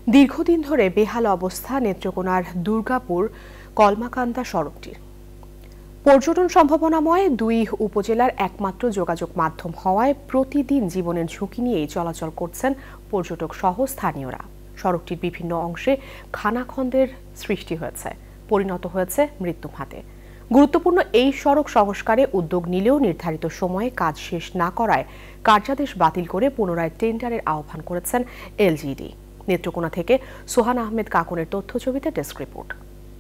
দীর্ঘদিন ধরে বেহাল অবস্থা নেত্রকোনার দুর্গাপুর কলমাকান্দা সড়কটির। পর্যটন সম্ভাবনাময় দুই উপজেলার একমাত্র যোগাযোগ মাধ্যম হওয়ায় প্রতিদিন জীবনের ঝুঁকি নিয়েই চলাচল করছেন পর্যটক সহ স্থানীয়রা। সড়কটির বিভিন্ন অংশে খানাখন্দের সৃষ্টি হয়েছে, পরিণত হয়েছে মৃত্যু ফাঁদে। গুরুত্বপূর্ণ এই সড়ক সংস্কারে উদ্যোগ নিলেও নির্ধারিত সময়ে কাজ শেষ না করায় কার্যাদেশ বাতিল করে পুনরায় টেন্ডারের আহ্বান করেছেন এলজিইডি। নেত্রকোনা থেকে সোহান আহমেদ কাকুনের তথ্যছবিতে ডেস্ক রিপোর্ট।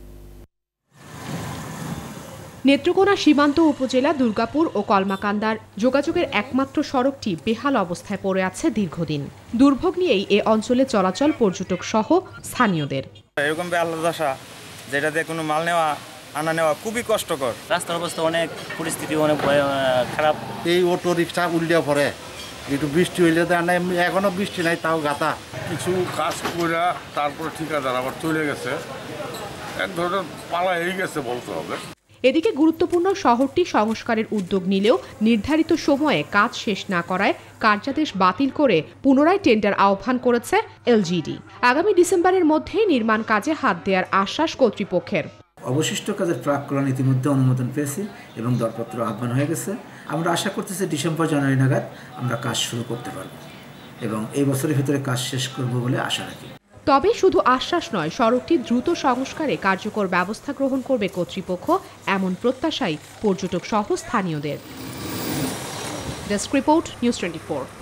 নেত্রকোনা সীমান্ত উপজেলা দুর্গাপুর ও কলমাকান্দার যোগাযোগের একমাত্র সড়কটি বেহাল অবস্থায় পড়ে আছে দীর্ঘদিন। দুর্ভোগ নিয়েই এ অঞ্চলে চলাচল পর্যটক সহ স্থানীয়দের। এরকম বেহাল দশা, যেটাতে কোনো মাল আনা নেওয়া খুবই কষ্টকর। রাস্তার অবস্থা অনেক, পরিস্থিতি অনেক খারাপ। এই অটো রিক্সা উল্টে পড়ে, একটু বৃষ্টি হইলে এখনো বৃষ্টি নাই, তাও গাতা। কিছু কাজ করে তারপরে ঠিকাদার আবার চলে গেছে, এক ধরনের পালা হয়ে গেছে বলতে হবে। এদিকে গুরুত্বপূর্ণ শহরটি সংস্কারের উদ্যোগ নিলেও নির্ধারিত সময়ে কাজ শেষ না করায় কার্যাদেশ বাতিল করে পুনরায় টেন্ডার আহ্বান করেছে এলজিইডি। আগামী ডিসেম্বরের মধ্যেই নির্মাণ কাজে হাত দেওয়ার আশ্বাস কর্তৃপক্ষের। অবশিষ্ট কাজের প্রাক্কলন ইতিমধ্যে অনুমোদন পেয়েছি এবং দরপত্র আহ্বান হয়ে গেছে। আমরা আশা করতেছি ডিসেম্বর-জানুয়ারি নাগাদ আমরা কাজ শুরু করতে পারব এবং এই বছরের ভিতরে কাজ শেষ করব বলে আশা রাখি। তবে শুধু আশ্বাস নয়, সড়কটি দ্রুত সংস্কারে কার্যকর ব্যবস্থা গ্রহণ করবে কর্তৃপক্ষ, এমন প্রত্যাশাই পর্যটক সহ স্থানীয়দের। Desk report, news 24।